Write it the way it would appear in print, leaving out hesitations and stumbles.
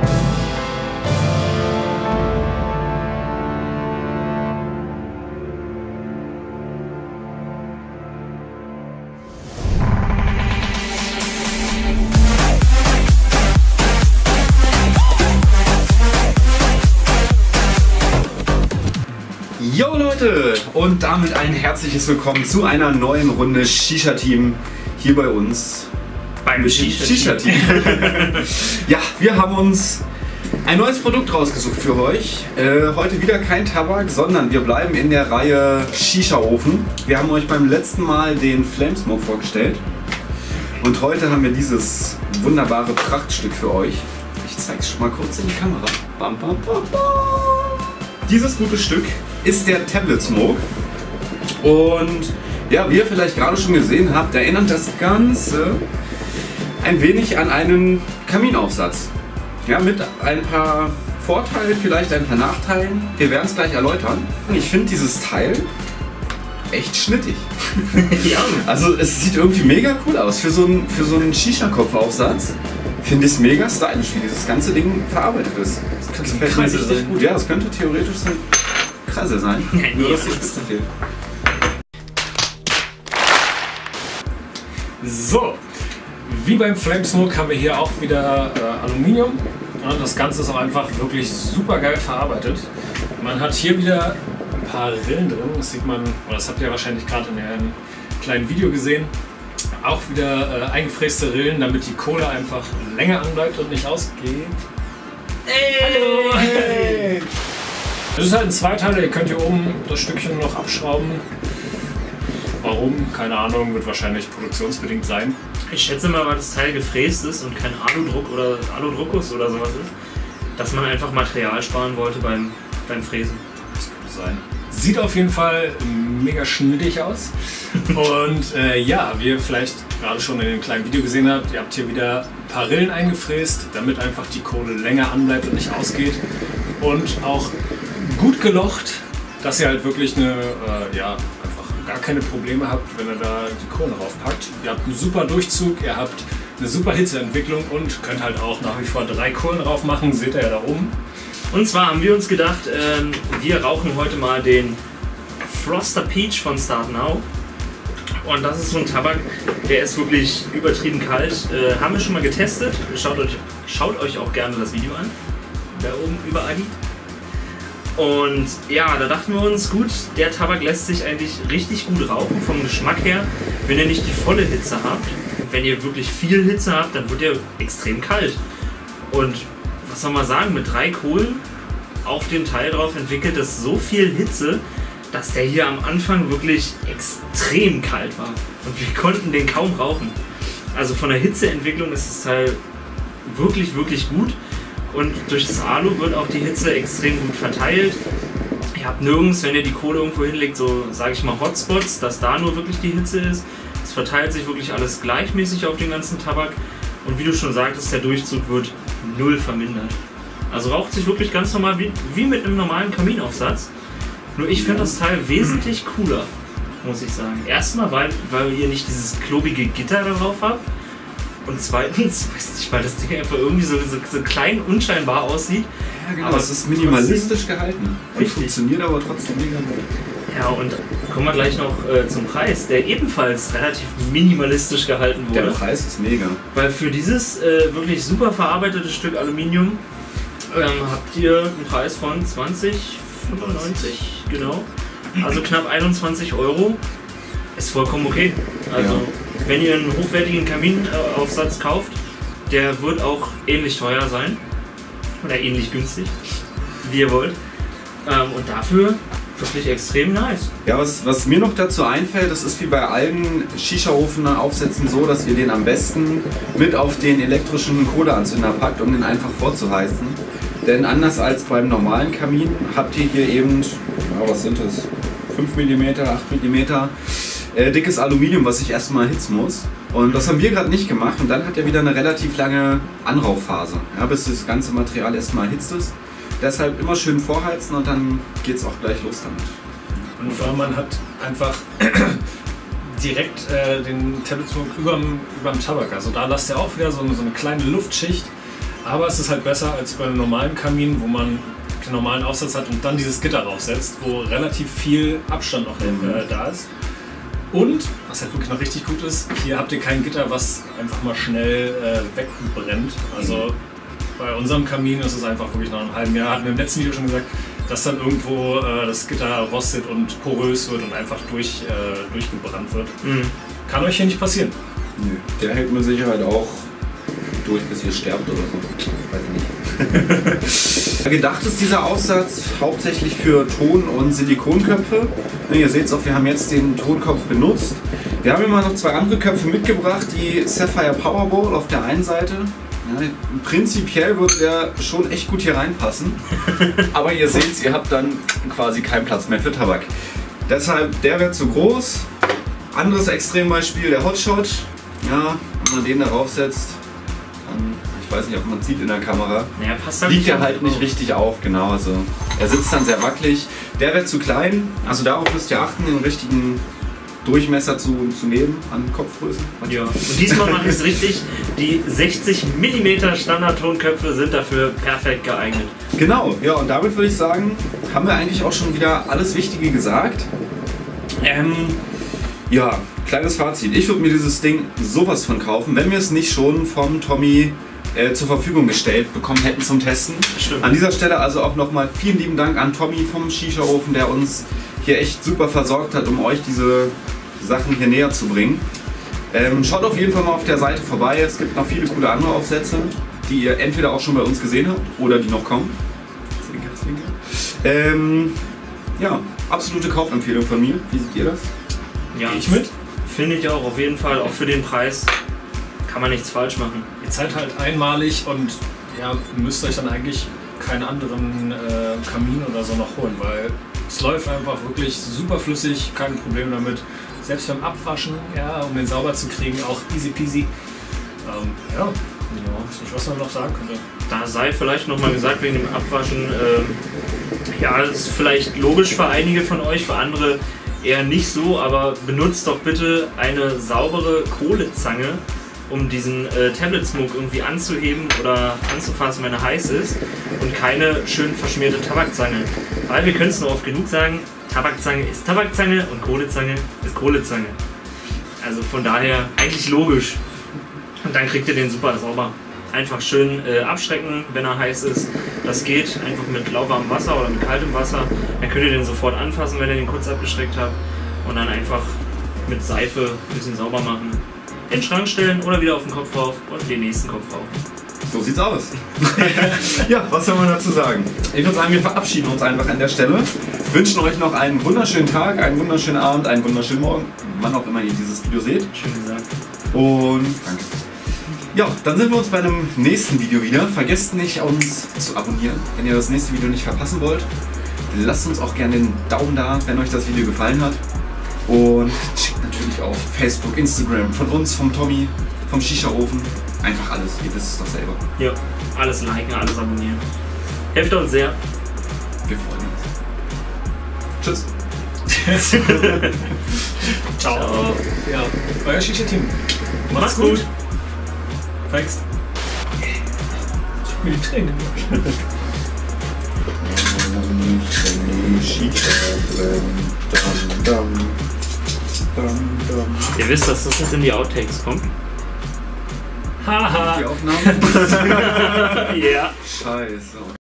Yo Leute, und damit ein herzliches Willkommen zu einer neuen Runde Shisha-Team hier bei uns beim Shisha-Team. Ja, wir haben uns ein neues Produkt rausgesucht für euch. Heute wieder kein Tabak, sondern wir bleiben in der Reihe Shisha-Ofen. Wir haben euch beim letzten Mal den Flamesmoke vorgestellt und heute haben wir dieses wunderbare Prachtstück für euch. Ich zeige es schon mal kurz in die Kamera. Bam, bam, bam, bam. Dieses gute Stück ist der Tablet Smoke und ja, wie ihr vielleicht gerade schon gesehen habt, erinnert das Ganze ein wenig an einen Kaminaufsatz. Ja, mit ein paar Vorteilen, vielleicht ein paar Nachteilen. Wir werden es gleich erläutern. Ich finde dieses Teil echt schnittig. Ja. Also es sieht irgendwie mega cool aus. Für so einen Shisha-Kopfaufsatz finde ich es mega stylisch, wie dieses ganze Ding verarbeitet ist. Das könnte Kreise sein. Gut. Ja, das könnte theoretisch so Kreise sein. Nur dass die Spitze fehlt. So, wie beim Flamesmoke haben wir hier auch wieder Aluminium. Ja, das Ganze ist auch einfach wirklich super geil verarbeitet. Man hat hier wieder ein paar Rillen drin, das sieht man, oder das habt ihr wahrscheinlich gerade in einem kleinen Video gesehen. Auch wieder eingefräste Rillen, damit die Kohle einfach länger anbleibt und nicht ausgeht. Hallo! Hey. Das ist halt ein Zweiteiler, ihr könnt hier oben das Stückchen noch abschrauben. Warum? Keine Ahnung, wird wahrscheinlich produktionsbedingt sein. Ich schätze mal, weil das Teil gefräst ist und kein Aludruck oder Aludruckus oder sowas ist, dass man einfach Material sparen wollte beim Fräsen. Das könnte sein. Sieht auf jeden Fall mega schnittig aus. Und ja, wie ihr vielleicht gerade schon in dem kleinen Video gesehen habt, ihr habt hier wieder ein paar Rillen eingefräst, damit einfach die Kohle länger anbleibt und nicht ausgeht. Und auch gut gelocht, dass ihr halt wirklich ja, einfach gar keine Probleme habt, wenn ihr da die Kohle raufpackt. Ihr habt einen super Durchzug, ihr habt eine super Hitzeentwicklung und könnt halt auch nach wie vor 3 Kohlen drauf machen, seht ihr ja da oben. Und zwar haben wir uns gedacht, wir rauchen heute mal den Froster Peach von Start Now. Und das ist so ein Tabak, der ist wirklich übertrieben kalt. Haben wir schon mal getestet. Schaut euch auch gerne das Video an. Da oben überall liegt. Und ja, da dachten wir uns, gut, der Tabak lässt sich eigentlich richtig gut rauchen vom Geschmack her, wenn ihr nicht die volle Hitze habt. Wenn ihr wirklich viel Hitze habt, dann wird er extrem kalt. Und was soll man sagen, mit 3 Kohlen auf dem Teil drauf entwickelt es so viel Hitze, dass der hier am Anfang wirklich extrem kalt war. Und wir konnten den kaum rauchen. Also von der Hitzeentwicklung ist das Teil wirklich, wirklich gut. Und durch das Alu wird auch die Hitze extrem gut verteilt. Ihr habt nirgends, wenn ihr die Kohle irgendwo hinlegt, so sage ich mal Hotspots, dass da nur wirklich die Hitze ist. Es verteilt sich wirklich alles gleichmäßig auf den ganzen Tabak. Und wie du schon sagtest, der Durchzug wird 0 vermindert. Also raucht sich wirklich ganz normal wie mit einem normalen Kaminaufsatz. Nur ich finde das Teil wesentlich cooler, muss ich sagen. Erstmal, weil ihr nicht dieses klobige Gitter darauf habt. Und zweitens, weiß nicht, weil das Ding einfach irgendwie so klein unscheinbar aussieht. Ja, genau, aber es ist minimalistisch gehalten. Und richtig. Funktioniert aber trotzdem mega gut. Ja, und kommen wir gleich noch zum Preis, der ebenfalls relativ minimalistisch gehalten wurde. Der Preis ist mega. Weil für dieses wirklich super verarbeitete Stück Aluminium habt ihr einen Preis von 20,95, genau. Also knapp 21 €. Ist vollkommen okay. Also ja. Wenn ihr einen hochwertigen Kaminaufsatz kauft, der wird auch ähnlich teuer sein. Oder ähnlich günstig, wie ihr wollt. Und dafür wirklich extrem nice. Ja, was mir noch dazu einfällt, das ist wie bei allen Shisha-Ofen-Aufsätzen so, dass ihr den am besten mit auf den elektrischen Kohleanzünder packt, um den einfach vorzuheizen. Denn anders als beim normalen Kamin habt ihr hier eben, ja, was sind das, 5 mm, 8 mm dickes Aluminium, was ich erstmal erhitzen muss. Und das haben wir gerade nicht gemacht und dann hat er wieder eine relativ lange Anrauchphase, ja, bis das ganze Material erstmal erhitzt ist. Deshalb immer schön vorheizen und dann geht es auch gleich los damit. Und vor allem man hat einfach direkt den Tablet Smoke überm Tabak. Also da lasst ihr auch wieder so eine kleine Luftschicht. Aber es ist halt besser als bei einem normalen Kamin, wo man den normalen Aufsatz hat und dann dieses Gitter raufsetzt, wo relativ viel Abstand noch da ist. Und, was halt wirklich noch richtig gut ist, hier habt ihr kein Gitter, was einfach mal schnell wegbrennt. Also bei unserem Kamin ist es einfach wirklich nach einem halben Jahr, hatten wir im letzten Video schon gesagt, dass dann irgendwo das Gitter rostet und porös wird und einfach durchgebrannt wird. Kann euch hier nicht passieren. Nö, der hält mit Sicherheit auch durch, bis ihr sterbt oder so. Weiß ich nicht. Gedacht ist dieser Aufsatz hauptsächlich für Ton- und Silikonköpfe. Ihr seht es auch, wir haben jetzt den Tonkopf benutzt. Wir haben immer noch 2 andere Köpfe mitgebracht, die Sapphire Powerball auf der einen Seite. Ja, prinzipiell würde der schon echt gut hier reinpassen. Aber ihr seht es, ihr habt dann quasi keinen Platz mehr für Tabak. Deshalb, der wird zu groß. Anderes Extrembeispiel, der Hotshot. Ja, wenn man den darauf setzt, dann, ich weiß nicht, ob man es sieht in der Kamera, naja, passt liegt er halt nicht richtig auf, genau. Also er sitzt dann sehr wackelig. Der wird zu klein, also darauf müsst ihr achten, den richtigen Durchmesser zu nehmen an Kopfgröße. Ja, und diesmal mache ich es richtig. Die 60 mm Standard-Tonköpfe sind dafür perfekt geeignet. Genau, ja, und damit würde ich sagen, haben wir eigentlich auch schon wieder alles Wichtige gesagt. Ja, kleines Fazit. Ich würde mir dieses Ding sowas von kaufen, wenn wir es nicht schon vom Tommy zur Verfügung gestellt bekommen hätten zum Testen. Stimmt. An dieser Stelle also auch nochmal vielen lieben Dank an Tommy vom Shisha-Ofen, der uns hier echt super versorgt hat, um euch diese Sachen hier näher zu bringen. Schaut auf jeden Fall mal auf der Seite vorbei. Es gibt noch viele coole andere Aufsätze, die ihr entweder auch schon bei uns gesehen habt oder die noch kommen. Ja, absolute Kaufempfehlung von mir. Wie seht ihr das? Ja, Gehe ich mit? Finde ich auch, auf jeden Fall. Auch für den Preis kann man nichts falsch machen. Ihr seid halt einmalig und ja, müsst euch dann eigentlich keinen anderen Kamin oder so noch holen, weil es läuft einfach wirklich super flüssig, kein Problem damit. Selbst beim Abwaschen, ja, um den sauber zu kriegen, auch easy peasy. Ja, ich weiß nicht, was man noch sagen könnte. Da sei vielleicht nochmal gesagt wegen dem Abwaschen, ja, das ist vielleicht logisch für einige von euch, für andere eher nicht so, aber benutzt doch bitte eine saubere Kohlezange, um diesen Tablet Smoke irgendwie anzuheben oder anzufassen, wenn er heiß ist, und keine schön verschmierte Tabakzange. Weil wir können es nur oft genug sagen, Tabakzange ist Tabakzange und Kohlezange ist Kohlezange. Also von daher eigentlich logisch. Und dann kriegt ihr den super sauber. Einfach schön abschrecken, wenn er heiß ist. Das geht einfach mit lauwarmem Wasser oder mit kaltem Wasser. Dann könnt ihr den sofort anfassen, wenn ihr den kurz abgeschreckt habt. Und dann einfach mit Seife ein bisschen sauber machen. In den Schrank stellen oder wieder auf den Kopf drauf und den nächsten Kopf drauf. So sieht's aus. Ja, was soll man dazu sagen? Ich würde sagen, wir verabschieden uns einfach an der Stelle. Wünschen euch noch einen wunderschönen Tag, einen wunderschönen Abend, einen wunderschönen Morgen, wann auch immer ihr dieses Video seht. Schön gesagt. Und danke. Ja, dann sind wir uns bei einem nächsten Video wieder. Vergesst nicht, uns zu abonnieren, wenn ihr das nächste Video nicht verpassen wollt. Lasst uns auch gerne den Daumen da, wenn euch das Video gefallen hat. Und checkt natürlich auf Facebook, Instagram, von uns, vom Tommy, vom Shisha-Ofen. Einfach alles, ihr wisst es doch selber. Ja, alles liken, alles abonnieren. Hilft uns sehr. Wir freuen uns. Tschüss. Ciao. Ja, euer Shisha-Team. Macht's gut. Thanks. Ich hab mir die Tränen gemacht. Ihr wisst, dass das jetzt in die Outtakes kommt. Haha. Die Aufnahme? Ja. Scheiße.